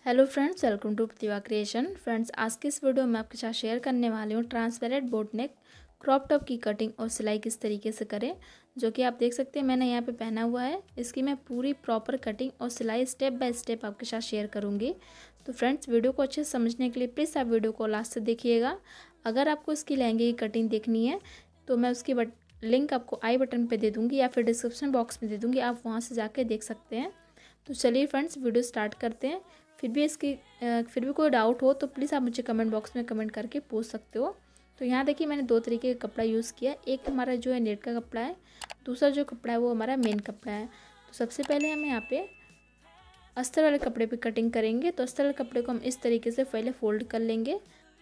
Hello friends, welcome to Pratibha creation. Friends, आज के इस वीडियो में आपके साथ शेयर करने वाली हूँ transparent boat neck crop top की कटिंग और सिलाई किस तरीके से करें, जो कि आप देख सकते हैं मैंने यहाँ पे पहना हुआ है। इसकी मैं पूरी प्रॉपर कटिंग और सिलाई स्टेप बाय स्टेप आपके साथ शेयर करूँगी। तो फ्रेंड्स, वीडियो को अच्छे से समझने के लिए प्लीज़ आप वीडियो को लास्ट से देखिएगा। अगर आपको इसकी लहंगे की कटिंग देखनी है तो मैं उसकी लिंक आपको आई बटन पर दे दूँगी या फिर डिस्क्रिप्शन बॉक्स में दे दूँगी, आप वहाँ से जाके देख सकते हैं। तो चलिए फ्रेंड्स, वीडियो स्टार्ट करते हैं। फिर भी कोई डाउट हो तो प्लीज़ आप मुझे कमेंट बॉक्स में कमेंट करके पूछ सकते हो। तो यहाँ देखिए मैंने दो तरीके का कपड़ा यूज़ किया। एक हमारा जो है नेट का कपड़ा है, दूसरा जो कपड़ा है वो हमारा मेन कपड़ा है। तो सबसे पहले हम यहाँ पे अस्तर वाले कपड़े पे कटिंग करेंगे। तो अस्तर वाले कपड़े को हम इस तरीके से पहले फोल्ड कर लेंगे।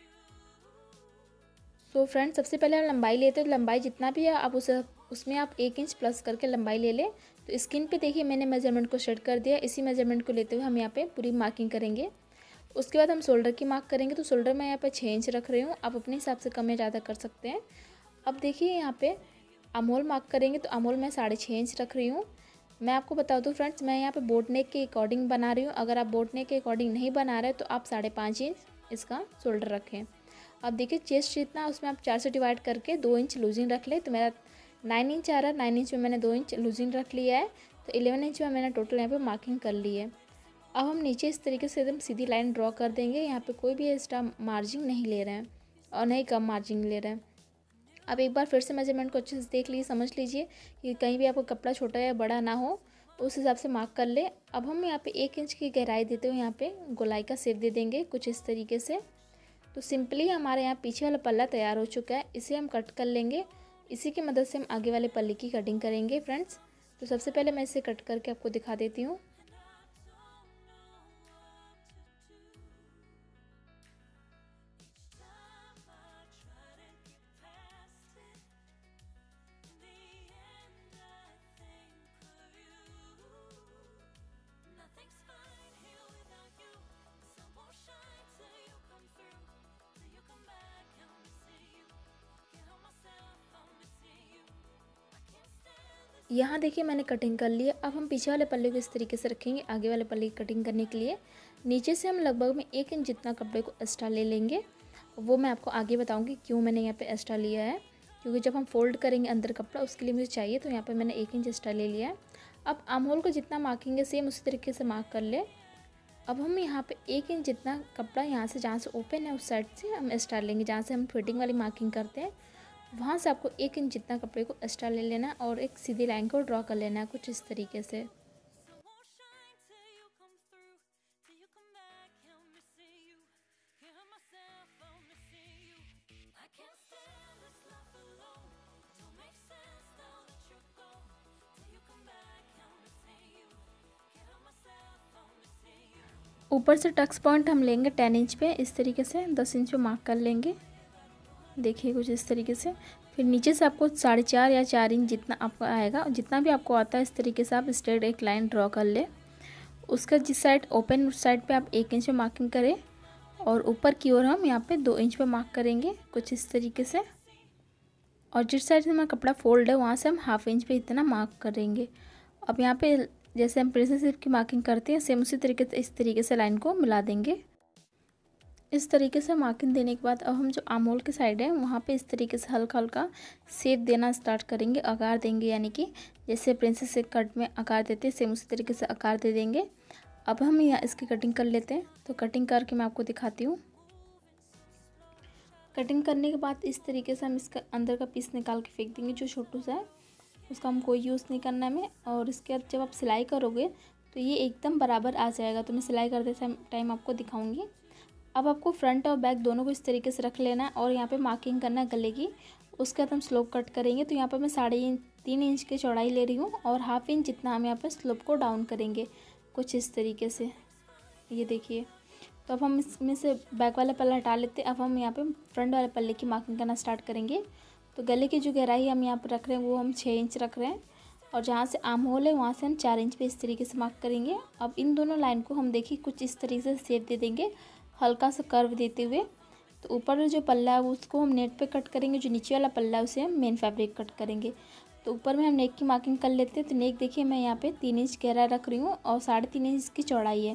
तो फ्रेंड्स, सबसे पहले हम लंबाई लेते हैं। तो लंबाई जितना भी है आप उसमें आप 1 इंच प्लस करके लंबाई ले लें। तो स्किन पे देखिए मैंने मेजरमेंट को सेट कर दिया। इसी मेजरमेंट को लेते हुए हम यहाँ पे पूरी मार्किंग करेंगे। उसके बाद हम शोल्डर की मार्क करेंगे। तो शोल्डर मैं यहाँ पे 6 इंच रख रही हूँ, आप अपने हिसाब से कम या ज़्यादा कर सकते हैं। अब देखिए यहाँ पे आमहोल मार्क करेंगे। तो आमहोल मैं 6.5 इंच रख रही हूँ। मैं आपको बता दूँ फ्रेंड्स, मैं यहाँ पे बोट नेक के अकॉर्डिंग बना रही हूँ। अगर आप बोट नेक के अकॉर्डिंग नहीं बना रहे तो आप 5.5 इंच इसका शोल्डर रखें। अब देखिए चेस्ट जितना उसमें आप 4 से डिवाइड करके 2 इंच लूजिंग रख ले। तो मेरा 9 इंच आ रहा है, 9 इंच में मैंने 2 इंच लूजिंग रख लिया है। तो 11 इंच में मैंने टोटल यहाँ पे मार्किंग कर ली है। अब हम नीचे इस तरीके से एकदम सीधी लाइन ड्रॉ कर देंगे। यहाँ पे कोई भी एक्स्ट्रा मार्जिन नहीं ले रहे हैं और नहीं कम मार्जिन ले रहे हैं। अब एक बार फिर से मेजरमेंट को अच्छे से देख लीजिए, समझ लीजिए कि कहीं भी आपको कपड़ा छोटा या बड़ा ना हो, उस हिसाब से मार्क कर ले। अब हम यहाँ पे 1 इंच की गहराई देते हुए यहाँ पे गोलाई का शेप दे देंगे कुछ इस तरीके से। तो सिंपली हमारे यहाँ पीछे वाला पल्ला तैयार हो चुका है, इसे हम कट कर लेंगे। इसी की मदद से हम आगे वाले पल्ले की कटिंग करेंगे फ्रेंड्स। तो सबसे पहले मैं इसे कट करके आपको दिखा देती हूँ। यहाँ देखिए मैंने कटिंग कर ली है। अब हम पीछे वाले पल्ले को इस तरीके से रखेंगे आगे वाले पल्ले की कटिंग करने के लिए। नीचे से हम लगभग में 1 इंच जितना कपड़े को एक्स्ट्रा ले लेंगे। वो मैं आपको आगे बताऊंगी क्यों मैंने यहाँ पे एक्स्ट्रा लिया है, क्योंकि जब हम फोल्ड करेंगे अंदर कपड़ा उसके लिए मुझे चाहिए। तो यहाँ पर मैंने 1 इंच एक्स्ट्रा ले लिया है। अब आर्महोल को जितना मार्किंग है सेम उसी तरीके से मार्क कर ले। अब हम यहाँ पे 1 इंच जितना कपड़ा यहाँ से जहाँ से ओपन है उस साइड से हम एक्स्ट्रा लेंगे। जहाँ से हम फिटिंग वाली मार्किंग करते हैं वहाँ से आपको 1 इंच जितना कपड़े को एक्स्ट्रा ले लेना है और एक सीधी लाइन को ड्रॉ कर लेना है कुछ इस तरीके से। ऊपर से टक्स पॉइंट हम लेंगे 10 इंच पे, इस तरीके से 10 इंच पे मार्क कर लेंगे। देखिए कुछ इस तरीके से। फिर नीचे से आपको 4.5 या 4 इंच जितना आपका आएगा, जितना भी आपको आता है इस तरीके से आप स्ट्रेट एक लाइन ड्रॉ कर ले। उसका जिस साइड ओपन उस साइड पे आप 1 इंच पे मार्किंग करें और ऊपर की ओर हम यहाँ पे 2 इंच पे मार्क करेंगे कुछ इस तरीके से। और जिस साइड से हमारा कपड़ा फोल्ड है वहाँ से हम 1/2 इंच पे इतना मार्क करेंगे। अब यहाँ पे जैसे हम प्रिंसेस शेप की मार्किंग करते हैं सेम उसी तरीके से इस तरीके से लाइन को मिला देंगे। इस तरीके से मार्किंग देने के बाद अब हम जो आर्महोल की साइड है वहाँ पे इस तरीके से हल्का हल्का शेप देना स्टार्ट करेंगे, आकार देंगे। यानी कि जैसे प्रिंसेस से कट में आकार देते हैं सेम उसी तरीके से आकार दे देंगे। अब हम यहाँ इसकी कटिंग कर लेते हैं। तो कटिंग करके मैं आपको दिखाती हूँ। कटिंग करने के बाद इस तरीके से हम इसका अंदर का पीस निकाल के फेंक देंगे जो छोटू सा है, उसका हम कोई यूज़ नहीं करना है हमें। और इसके बाद जब आप सिलाई करोगे तो ये एकदम बराबर आ जाएगा। तो मैं सिलाई करते टाइम आपको दिखाऊंगी। अब आपको फ्रंट और बैक दोनों को इस तरीके से रख लेना है और यहाँ पे मार्किंग करना है गले की। उसके बाद हम स्लोप कट करेंगे। तो यहाँ पर मैं 3.5 इंच की चौड़ाई ले रही हूँ और 1/2 इंच जितना हम यहाँ पर स्लोप को डाउन करेंगे कुछ इस तरीके से। ये देखिए। तो अब हम इसमें से बैक वाला पल्ला हटा लेते हैं। अब हम यहाँ पे फ्रंट वाले पल्ले की मार्किंग करना स्टार्ट करेंगे। तो गले की जो गहराई हम यहाँ पर रख रहे हैं वो हम 6 इंच रख रहे हैं और जहाँ से आर्म होल है वहाँ से हम 4 इंच पे इस तरीके से मार्क करेंगे। अब इन दोनों लाइन को हम देखिए कुछ इस तरीके से शेप दे देंगे हल्का सा कर्व देते हुए। तो ऊपर जो पल्ला है उसको हम नेट पे कट करेंगे, जो नीचे वाला पल्ला है उसे हम मेन फैब्रिक कट करेंगे। तो ऊपर में हम नेक की मार्किंग कर लेते हैं। तो नेक देखिए मैं यहाँ पे 3 इंच गहरा रख रही हूँ और 3.5 इंच की चौड़ाई है।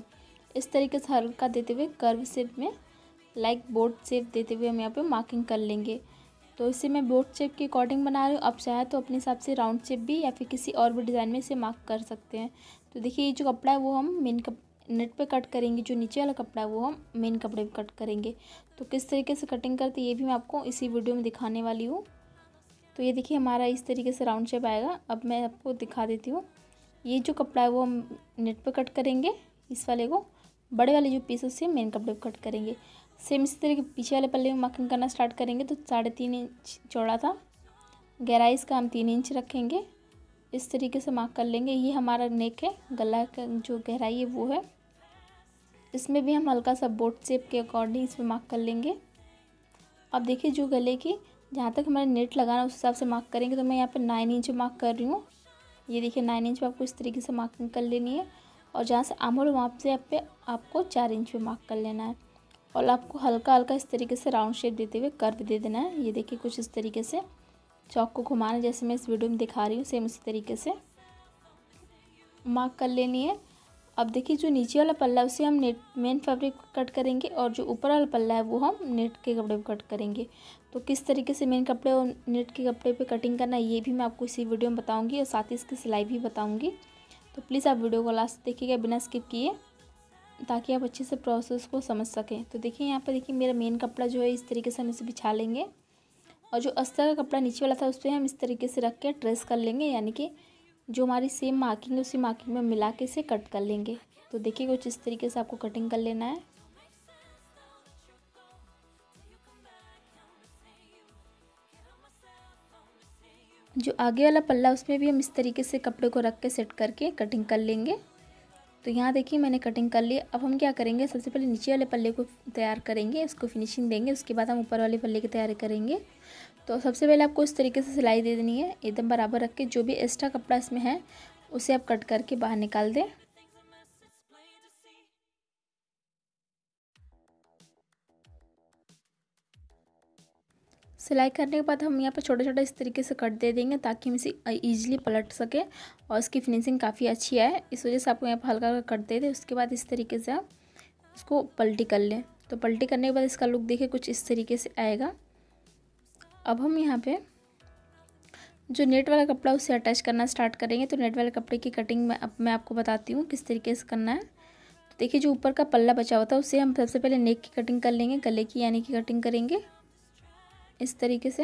इस तरीके से हल्का देते हुए कर्व शेप में, लाइक बोट शेप देते हुए हम यहाँ पे मार्किंग कर लेंगे। तो इसे मैं बोट शेप के अकॉर्डिंग बना रही हूँ। आप चाहे तो अपने हिसाब से राउंड शेप भी या फिर किसी और भी डिज़ाइन में इसे मार्क कर सकते हैं। तो देखिए ये जो कपड़ा है वो हम मेन नेट पे कट करेंगे, जो नीचे वाला कपड़ा है वो हम मेन कपड़े पे कट करेंगे। तो किस तरीके से कटिंग करते ये भी मैं आपको इसी वीडियो में दिखाने वाली हूँ। तो ये देखिए हमारा इस तरीके से राउंड शेप आएगा। अब मैं आपको दिखा देती हूँ। ये जो कपड़ा है वो हम नेट पे कट करेंगे, इस वाले को बड़े वाले जो पीस उससे मेन कपड़े पे कट करेंगे। सेम इसी तरह के पीछे वाले पल्ले में मार्किंग करना स्टार्ट करेंगे। तो 3.5 इंच चौड़ा था, गहराई इसका हम 3 इंच रखेंगे। इस तरीके से मार्क कर लेंगे। ये हमारा नेक है, गला का जो गहराई है वो है। इसमें भी हम हल्का सा बोट शेप के अकॉर्डिंग इसमें मार्क कर लेंगे। अब देखिए जो गले की जहाँ तक हमारे नेट लगाना उस हिसाब से मार्क करेंगे। तो मैं यहाँ पे 9 इंच मार्क कर रही हूँ। ये देखिए 9 इंच पे आपको इस तरीके से मार्किंग कर लेनी है। और जहाँ से आर्म होल वहाँ से आप पे आपको 4 इंच पे मार्क कर लेना है। और आपको हल्का हल्का इस तरीके से राउंड शेप देते हुए कर्व दे देना है। ये देखिए कुछ इस तरीके से चौक को घुमाना, जैसे मैं इस वीडियो में दिखा रही हूँ सेम उसी तरीके से मार्क कर लेनी है। अब देखिए जो नीचे वाला पल्ला है उसे हम नेट मेन फैब्रिक कट करेंगे और जो ऊपर वाला पल्ला है वो हम नेट के कपड़े पे कट करेंगे। तो किस तरीके से मेन कपड़े और नेट के कपड़े पे कटिंग करना है ये भी मैं आपको इसी वीडियो में बताऊंगी और साथ ही इसकी सिलाई भी बताऊंगी। तो प्लीज़ आप वीडियो को लास्ट देखिएगा बिना स्किप किए, ताकि आप अच्छे से प्रोसेस को समझ सकें। तो देखिए यहाँ पर देखिए मेरा मेन कपड़ा जो है इस तरीके से हम इसे बिछा लेंगे और जो अस्तर का कपड़ा नीचे वाला था उस पर हम इस तरीके से रख के ट्रेस कर लेंगे, यानी कि जो हमारी सेम मार्किंग है उसी मार्किंग में मिला के इसे कट कर लेंगे। तो देखिए कुछ इस तरीके से आपको कटिंग कर लेना है। जो आगे वाला पल्ला उसमें भी हम इस तरीके से कपड़े को रख के सेट करके कटिंग कर लेंगे। तो यहाँ देखिए मैंने कटिंग कर ली। अब हम क्या करेंगे, सबसे पहले नीचे वाले पल्ले को तैयार करेंगे, उसको फिनिशिंग देंगे, उसके बाद हम ऊपर वाले पल्ले की तैयारी करेंगे। तो सबसे पहले आपको इस तरीके से सिलाई दे देनी है, एकदम बराबर रख के। जो भी एक्स्ट्रा कपड़ा इसमें है उसे आप कट करके बाहर निकाल दें। सिलाई करने के बाद हम यहाँ पर छोटा छोटा इस तरीके से कट दे देंगे ताकि हम इसे ईजिली पलट सके और इसकी फिनिशिंग काफ़ी अच्छी आए। इस वजह से आपको यहाँ पर हल्का हल्का कट दे दें। उसके बाद इस तरीके से आप इसको पलटी कर लें। तो पलटी करने के बाद इसका लुक देखिए कुछ इस तरीके से आएगा। अब हम यहाँ पे जो नेट वाला कपड़ा उसे अटैच करना स्टार्ट करेंगे। तो नेट वाले कपड़े की कटिंग मैं आपको बताती हूँ किस तरीके से करना है। तो देखिए जो ऊपर का पल्ला बचा होता है उसे हम सबसे पहले नेक की कटिंग कर लेंगे, गले की यानी कि कटिंग करेंगे इस तरीके से।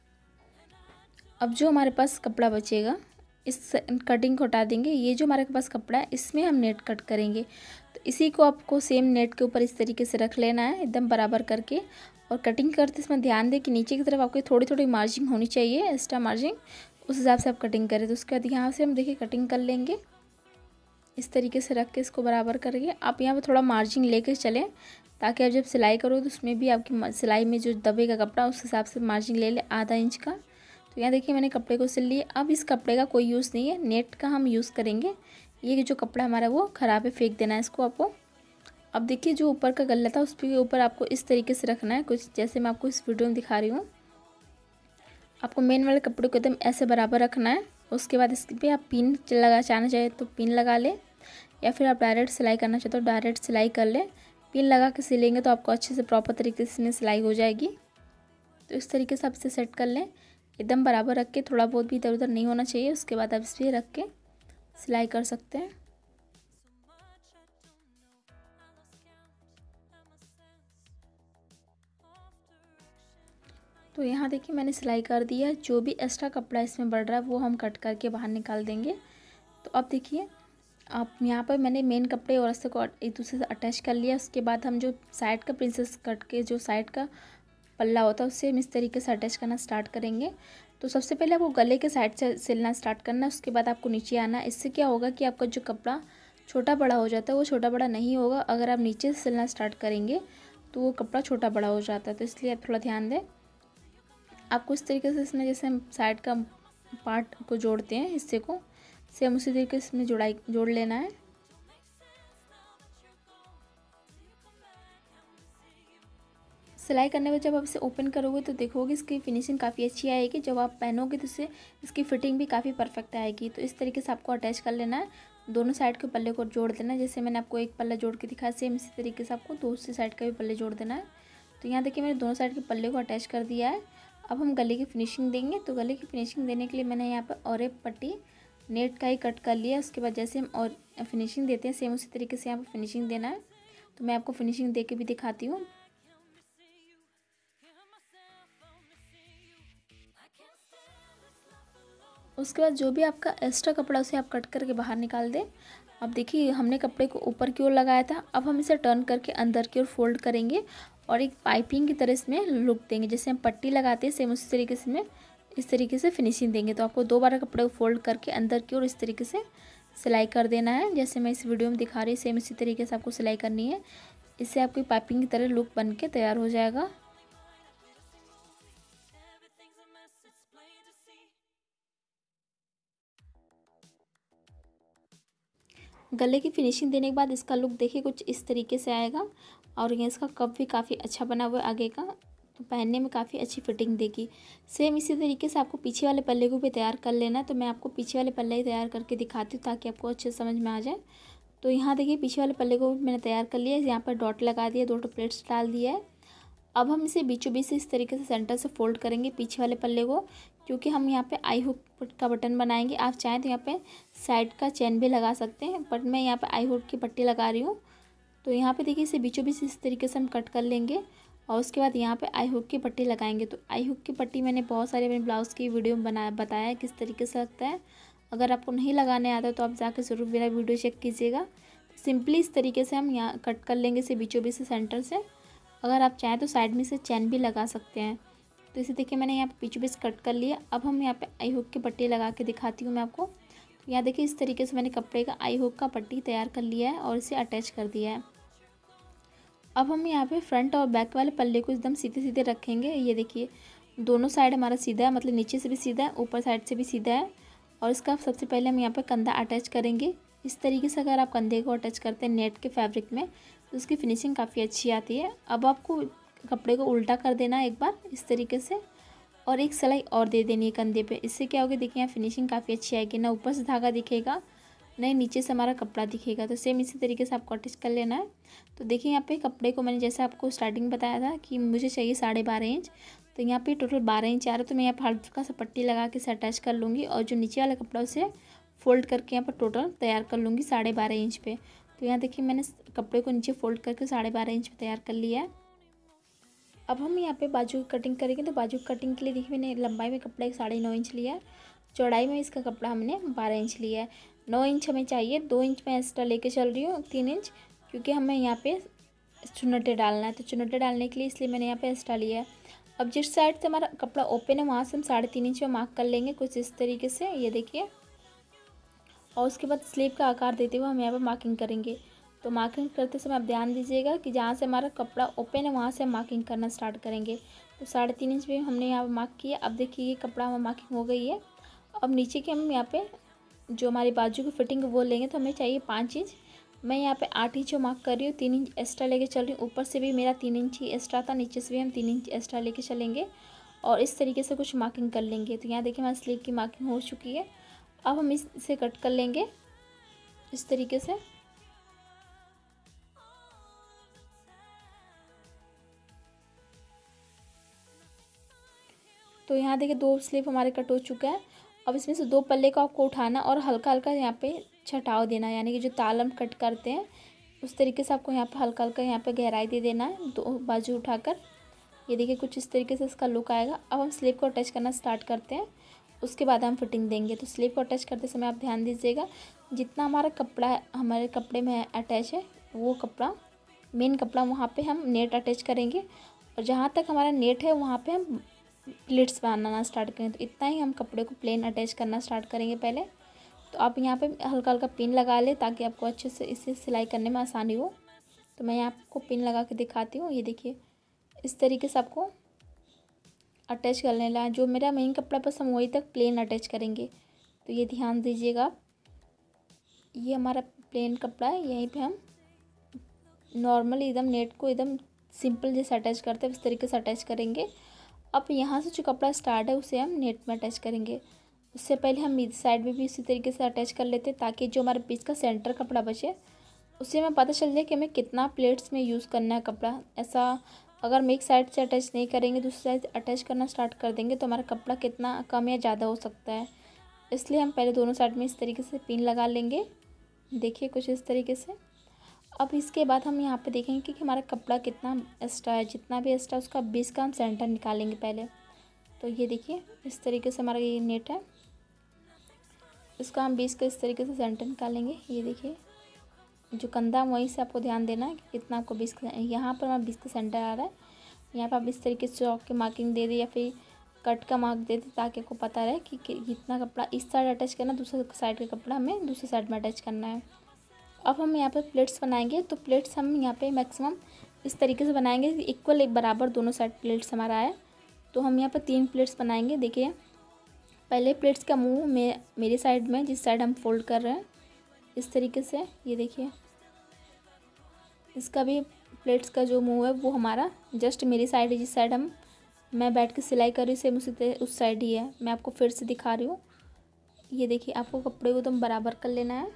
अब जो हमारे पास कपड़ा बचेगा इस कटिंग को हटा देंगे। ये जो हमारे पास कपड़ा है इसमें हम नेट कट करेंगे। तो इसी को आपको सेम नेट के ऊपर इस तरीके से रख लेना है एकदम बराबर करके। और कटिंग करते इसमें ध्यान दें कि नीचे की तरफ आपको थोड़ी थोड़ी मार्जिंग होनी चाहिए, एक्स्ट्रा मार्जिंग, उस हिसाब से आप कटिंग करें। तो उसके बाद यहाँ से हम देखिए कटिंग कर लेंगे इस तरीके से रख के इसको बराबर करके। आप यहाँ पर थोड़ा मार्जिंग लेकर चलें ताकि आप जब सिलाई करो तो उसमें भी आपकी सिलाई में जो दबेगा कपड़ा उस हिसाब से मार्जिन ले ले आधा इंच का। तो यहाँ देखिए मैंने कपड़े को सिल लिया। अब इस कपड़े का कोई यूज़ नहीं है, नेट का हम यूज़ करेंगे। ये जो कपड़ा हमारा वो ख़राब है, फेंक देना है इसको आपको। अब देखिए जो ऊपर का गला था उसके ऊपर आपको इस तरीके से रखना है, कुछ जैसे मैं आपको इस वीडियो में दिखा रही हूँ। आपको मेन वाले कपड़े को एकदम ऐसे बराबर रखना है। उसके बाद इस पर आप पिन लगाना चाहे तो पिन लगा लें, या फिर आप डायरेक्ट सिलाई करना चाहते हो डायरेक्ट सिलाई कर लें। पिन लगा के सिलेंगे तो आपको अच्छे से प्रॉपर तरीके से इसमें सिलाई हो जाएगी। तो इस तरीके से आप इसे सेट कर लें एकदम बराबर रख के, थोड़ा बहुत भी इधर उधर नहीं होना चाहिए। उसके बाद आप इस पर रख के सिलाई कर सकते हैं। तो यहाँ देखिए मैंने सिलाई कर दी है। जो भी एक्स्ट्रा कपड़ा इसमें बढ़ रहा है वो हम कट करके बाहर निकाल देंगे। तो अब देखिए आप यहाँ पर मैंने मेन कपड़े और अस्तर को एक दूसरे से अटैच कर लिया। उसके बाद हम जो साइड का प्रिंसेस कट के जो साइड का पल्ला होता है उससे हम इस तरीके से अटैच करना स्टार्ट करेंगे। तो सबसे पहले आपको गले के साइड से सिलना स्टार्ट करना है। उसके बाद आपको नीचे आना है। इससे क्या होगा कि आपका जो कपड़ा छोटा बड़ा हो जाता है वो छोटा बड़ा नहीं होगा। अगर आप नीचे से सिलना स्टार्ट करेंगे तो वो कपड़ा छोटा बड़ा हो जाता है। तो इसलिए आप थोड़ा ध्यान दें। आपको इस तरीके से इसमें जैसे हम साइड का पार्ट को जोड़ते हैं हिस्से को, सेम उसी तरीके से इसमें जोड़ लेना है। सिलाई करने में जब आप इसे ओपन करोगे तो देखोगे इसकी फिनिशिंग काफ़ी अच्छी आएगी। जब आप पहनोगे तो इससे इसकी फिटिंग भी काफ़ी परफेक्ट आएगी। तो इस तरीके से आपको अटैच कर लेना है। दोनों साइड के पल्ले को जोड़ देना है। जैसे मैंने आपको एक पल्ला जोड़ के दिखाया, सेम इसी तरीके से आपको दूसरी साइड का भी पल्ले जोड़ देना है। तो यहाँ देखिए मैंने दोनों साइड के पल्ले को अटैच कर दिया है। अब हम गले की फिनिशिंग देंगे। तो गले की फिनिशिंग देने के लिए मैंने यहाँ पर और एक पट्टी नेट का ही कट कर लिया। उसके बाद जैसे हम और फिनिशिंग देते हैं सेम उसी तरीके से यहाँ पर फिनिशिंग देना है। तो मैं आपको फिनिशिंग दे के भी दिखाती हूँ। उसके बाद जो भी आपका एक्स्ट्रा कपड़ा उसे आप कट करके बाहर निकाल दें। अब देखिए हमने कपड़े को ऊपर की ओर लगाया था, अब हम इसे टर्न करके अंदर की ओर फोल्ड करेंगे और एक पाइपिंग की तरह इसमें लुक देंगे। जैसे हम पट्टी लगाते हैं सेम उसी तरीके से में इस तरीके से फिनिशिंग देंगे। तो आपको 2 बार कपड़े को फोल्ड करके अंदर की ओर इस तरीके से सिलाई कर देना है। जैसे मैं इस वीडियो में दिखा रही हूँ सेम इसी तरीके से आपको सिलाई करनी है। इससे आपकी पाइपिंग की तरह लुक बन के तैयार हो जाएगा। गले की फिनिशिंग देने के बाद इसका लुक देखिए कुछ इस तरीके से आएगा और ये इसका कप भी काफ़ी अच्छा बना हुआ है आगे का, तो पहनने में काफ़ी अच्छी फिटिंग देगी। सेम इसी तरीके से आपको पीछे वाले पल्ले को भी तैयार कर लेना है। तो मैं आपको पीछे वाले पल्ले ही तैयार करके दिखाती हूँ ताकि आपको अच्छे समझ में आ जाए। तो यहाँ देखिए पीछे वाले पल्ले को मैंने तैयार कर लिया है। यहाँ पर डॉट लगा दिया, 2 प्लेट्स डाल दिया है। अब हम इसे बीचों बीच से इस तरीके से सेंटर से फोल्ड करेंगे पीछे वाले पल्ले को, क्योंकि हम यहाँ पे आई हुक का बटन बनाएंगे। आप चाहें तो यहाँ पे साइड का चेन भी लगा सकते हैं, बट मैं यहाँ पे आई हुक की पट्टी लगा रही हूँ। तो यहाँ पे देखिए इसे बीचों बीच इस तरीके से हम कट कर लेंगे और उसके बाद यहाँ पे आई हुक की पट्टी लगाएंगे। तो आई हुक की पट्टी मैंने बहुत सारे अपने ब्लाउज़ की वीडियो में बताया है किस तरीके से लगता है। अगर आपको नहीं लगाने आता तो आप जाकर ज़रूर मेरा वीडियो चेक कीजिएगा। सिंपली इस तरीके से हम यहाँ कट कर लेंगे इसे बीचों बीच से सेंटर से। अगर आप चाहें तो साइड में से चैन भी लगा सकते हैं। तो इसे देखिए मैंने यहाँ पे बीचों बीच कट कर लिया। अब हम यहाँ पे आई हुक की पट्टी लगा के दिखाती हूँ मैं आपको। तो यहाँ देखिए इस तरीके से मैंने कपड़े का आई हुक का पट्टी तैयार कर लिया है और इसे अटैच कर दिया है। अब हम यहाँ पे फ्रंट और बैक वाले पल्ले को एकदम सीधे सीधे रखेंगे। ये देखिए दोनों साइड हमारा सीधा है, मतलब नीचे से भी सीधा है, ऊपर साइड से भी सीधा है। और इसका सबसे पहले हम यहाँ पे कंधा अटैच करेंगे। इस तरीके से अगर आप कंधे को अटैच करते हैं नेट के फैब्रिक में तो उसकी फिनिशिंग काफ़ी अच्छी आती है। अब आपको कपड़े को उल्टा कर देना है एक बार इस तरीके से और एक सिलाई और दे देनी है कंधे पे। इससे क्या होगा देखिए यहाँ फिनिशिंग काफ़ी अच्छी आएगी, ना ऊपर से धागा दिखेगा नहीं नीचे से हमारा कपड़ा दिखेगा। तो सेम इसी तरीके से आपको अटैच कर लेना है। तो देखिए यहाँ पे कपड़े को मैंने जैसे आपको स्टार्टिंग में बताया था कि मुझे चाहिए 12.5 इंच, तो यहाँ पे टोटल 12 इंच आ रहा है। तो मैं यहाँ पर हल्का सा पट्टी लगा के इसे अटैच कर लूँगी और जो नीचे वाला कपड़ा उसे फोल्ड करके यहाँ पर टोटल तैयार कर लूँगी 12.5 इंच पे। तो यहाँ देखिए मैंने कपड़े को नीचे फोल्ड करके 12.5 इंच पे तैयार कर लिया है। अब हम यहाँ पे बाजू की कटिंग करेंगे। तो बाजू की कटिंग के लिए देखिए मैंने लंबाई में कपड़ा 9.5 इंच लिया है, चौड़ाई में इसका कपड़ा हमने 12 इंच लिया है। 9 इंच हमें चाहिए, 2 इंच मैं एक्स्ट्रा लेके चल रही हूँ, 3 इंच, क्योंकि हमें यहाँ पे चुन्नटे डालना है। तो चुन्नटे डालने के लिए इसलिए मैंने यहाँ पे एक्स्ट्रा लिया है। अब जिस साइड से हमारा कपड़ा ओपन है वहाँ से हम 3.5 इंच में मार्क कर लेंगे कुछ इस तरीके से, ये देखिए। और उसके बाद स्लीव का आकार देते हुए हम यहाँ पर मार्किंग करेंगे। तो मार्किंग करते समय आप ध्यान दीजिएगा कि जहाँ से हमारा कपड़ा ओपन है वहाँ से हम मार्किंग करना स्टार्ट करेंगे। तो 3.5 इंच पे हमने यहाँ पर मार्क किया। अब देखिए ये कपड़ा हमारा मार्किंग हो गई है। अब नीचे के हम यहाँ पे जो हमारी बाजू की फिटिंग वो लेंगे, तो हमें चाहिए 5 इंच। मैं यहाँ पे 8 इंच मार्क कर रही हूँ, 3 इंच एक्स्ट्रा लेके चल रही हूँ। ऊपर से भी मेरा 3 इंच ही एक्स्ट्रा था, नीचे से भी हम 3 इंच एक्स्ट्रा लेके चलेंगे और इस तरीके से कुछ मार्किंग कर लेंगे। तो यहाँ देखिए हमारी स्लीव की मार्किंग हो चुकी है। अब हम इसे कट कर लेंगे इस तरीके से। तो यहाँ देखिए 2 स्लीव हमारे कट हो चुका है। अब इसमें से 2 पल्ले को आपको उठाना और हल्का हल्का यहाँ पे छटाव देना है, यानी कि जो ताल हम कट करते हैं उस तरीके से आपको यहाँ पे हल्का हल्का यहाँ पे गहराई दे देना है 2 बाजू उठाकर। ये देखिए कुछ इस तरीके से इसका लुक आएगा। अब हम स्लीव को अटैच करना स्टार्ट करते हैं, उसके बाद हम फिटिंग देंगे। तो स्लीव को अटैच करते समय आप ध्यान दीजिएगा जितना हमारा कपड़ा हमारे कपड़े में अटैच है वो कपड़ा मेन कपड़ा वहाँ पर हम नेट अटैच करेंगे और जहाँ तक हमारा नेट है वहाँ पर हम प्लेट्स बनाना स्टार्ट करें। तो इतना ही हम कपड़े को प्लेन अटैच करना स्टार्ट करेंगे पहले। तो आप यहाँ पे हल्का हल्का पिन लगा ले ताकि आपको अच्छे से इसे सिलाई करने में आसानी हो। तो मैं यहाँ आपको पिन लगा के दिखाती हूँ। ये देखिए इस तरीके से आपको अटैच कर लेना है। जो मेरा मेन कपड़ा बस हम वहीं तक प्लेन अटैच करेंगे। तो ये ध्यान दीजिएगा आप, ये हमारा प्लेन कपड़ा है, यहीं पर हम नॉर्मली एकदम नेट को एकदम सिंपल जैसे अटैच करते हैं उस तरीके से अटैच करेंगे। अब यहाँ से जो कपड़ा स्टार्ट है उसे हम नेट में अटैच करेंगे। उससे पहले हम इस साइड में भी इसी तरीके से अटैच कर लेते हैं, ताकि जो हमारे पीस का सेंटर कपड़ा बचे उससे हमें पता चल जाए कि हमें कितना प्लेट्स में यूज़ करना है कपड़ा। ऐसा अगर हम एक साइड से अटैच नहीं करेंगे, दूसरी साइड अटैच करना स्टार्ट कर देंगे तो हमारा कपड़ा कितना कम या ज़्यादा हो सकता है। इसलिए हम पहले दोनों साइड में इस तरीके से पिन लगा लेंगे। देखिए कुछ इस तरीके से। अब इसके बाद हम यहाँ पे देखेंगे कि हमारा कपड़ा कितना एक्स्ट्रा है। जितना भी एक्स्ट्रा उसका 20 का हम सेंटर निकालेंगे पहले। तो ये देखिए इस तरीके से हमारा ये नेट है, इसका हम 20 का इस तरीके से सेंटर निकालेंगे। ये देखिए जो कंधा वहीं से आपको ध्यान देना है कि कितना आपको 20 का, यहाँ पर हमारा 20 का सेंटर आ रहा है। यहाँ पर आप इस तरीके से चौक की मार्किंग दे दें या फिर कट का मार्क दे दें, ताकि आपको पता रहे कि कितना कपड़ा इस साइड अटैच करना, दूसरे साइड का कपड़ा हमें दूसरी साइड में अटैच करना है। अब हम यहाँ पे प्लेट्स बनाएंगे। तो प्लेट्स हम यहाँ पे मैक्सिमम इस तरीके से बनाएंगे, इक्वल एक बराबर दोनों साइड प्लेट्स हमारा है। तो हम यहाँ पे 3 प्लेट्स बनाएंगे। देखिए पहले प्लेट्स का मुंह मेरे साइड में, जिस साइड हम फोल्ड कर रहे हैं इस तरीके से, ये देखिए इसका भी प्लेट्स का जो मुंह है वो हमारा जस्ट मेरी साइड है, जिस साइड मैं बैठ के सिलाई कर रही हूँ सेम उस साइड ही है। मैं आपको फिर से दिखा रही हूँ। ये देखिए आपको कपड़े को एकदम बराबर कर लेना है।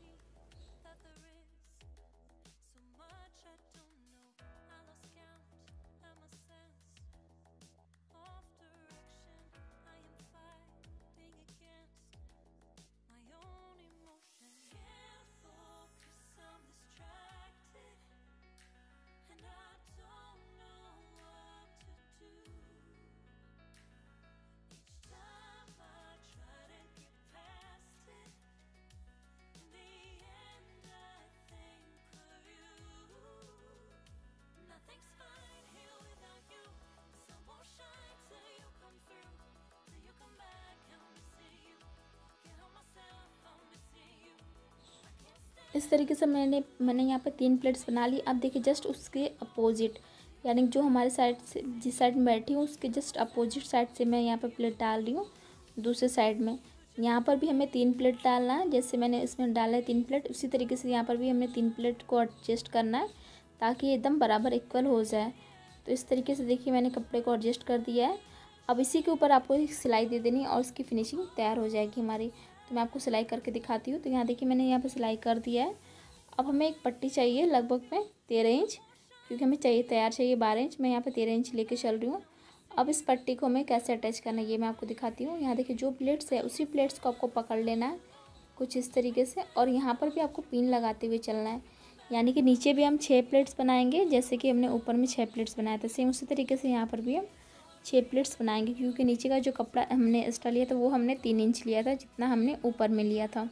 इस तरीके से मैंने यहाँ पे 3 प्लेट्स बना ली। अब देखिए जस्ट उसके अपोजिट, यानी जो हमारे साइड से जिस साइड में बैठी हूँ उसके जस्ट अपोजिट साइड से मैं यहाँ पे प्लेट डाल रही हूँ दूसरे साइड में। यहाँ पर भी हमें 3 प्लेट डालना है, जैसे मैंने इसमें डाला है 3 प्लेट, उसी तरीके से यहाँ पर भी हमें 3 प्लेट को एडजस्ट करना है, ताकि एकदम बराबर इक्वल हो जाए। तो इस तरीके से देखिए मैंने कपड़े को एडजस्ट कर दिया है। अब इसी के ऊपर आपको एक सिलाई दे देनी है और इसकी फिनिशिंग तैयार हो जाएगी हमारी। तो मैं आपको सिलाई करके दिखाती हूँ। तो यहाँ देखिए मैंने यहाँ पे सिलाई कर दिया है। अब हमें एक पट्टी चाहिए लगभग में 13 इंच, क्योंकि हमें चाहिए तैयार चाहिए 12 इंच। मैं यहाँ पे 13 इंच लेके चल रही हूँ। अब इस पट्टी को हमें कैसे अटैच करना है ये मैं आपको दिखाती हूँ। यहाँ देखिए जो प्लेट्स है उसी प्लेट्स को आपको पकड़ लेना है कुछ इस तरीके से, और यहाँ पर भी आपको पिन लगाते हुए चलना है। यानी कि नीचे भी हम 6 प्लेट्स बनाएंगे, जैसे कि हमने ऊपर में 6 प्लेट्स बनाया था, सेम उसी तरीके से यहाँ पर भी हम 6 प्लेट्स बनाएंगे। क्योंकि नीचे का जो कपड़ा हमने एक्स्ट्रा लिया था वो हमने 3 इंच लिया था, जितना हमने ऊपर में लिया था।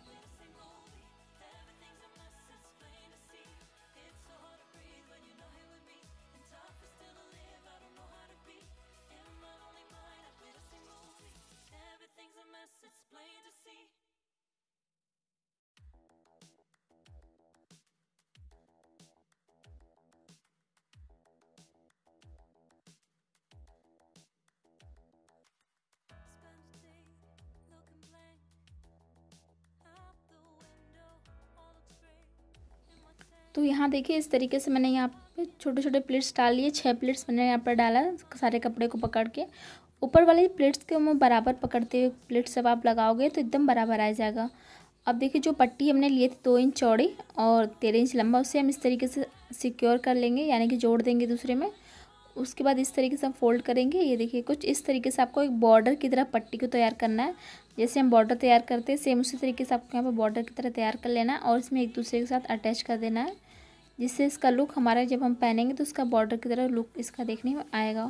तो यहाँ देखिए इस तरीके से मैंने यहाँ पे छोटे छोटे प्लेट्स डाल लिए। 6 प्लेट्स मैंने यहाँ पर डाला सारे कपड़े को पकड़ के। ऊपर वाले प्लेट्स के मैं बराबर पकड़ते हुए प्लेट्स जब आप लगाओगे तो एकदम बराबर आ जाएगा। अब देखिए जो पट्टी हमने लिए थे 2 इंच चौड़ी और 13 इंच लंबा, उससे हम इस तरीके से सिक्योर कर लेंगे, यानी कि जोड़ देंगे दूसरे में। उसके बाद इस तरीके से हम फोल्ड करेंगे। ये देखिए कुछ इस तरीके से आपको एक बॉर्डर की तरह पट्टी को तैयार करना है। जैसे हम बॉर्डर तैयार करते हैं सेम उसी तरीके से आपको यहाँ पर बॉर्डर की तरह तैयार कर लेना है और इसमें एक दूसरे के साथ अटैच कर देना है, जिससे इसका लुक हमारा जब हम पहनेंगे तो इसका बॉर्डर की तरह लुक इसका देखने में आएगा।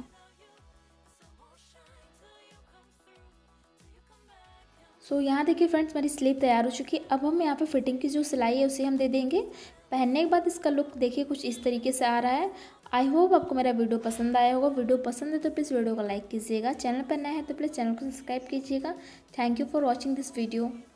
सो यहाँ देखिए फ्रेंड्स मेरी स्लीव तैयार हो चुकी है। अब हम यहाँ पे फिटिंग की जो सिलाई है उसे हम दे देंगे। पहनने के बाद इसका लुक देखिए कुछ इस तरीके से आ रहा है। आई होप आपको मेरा वीडियो पसंद आया होगा। वीडियो पसंद है तो प्लीज़ वीडियो को लाइक कीजिएगा। चैनल पर नया है तो प्लीज़ चैनल को सब्सक्राइब कीजिएगा। Thank you for watching this video.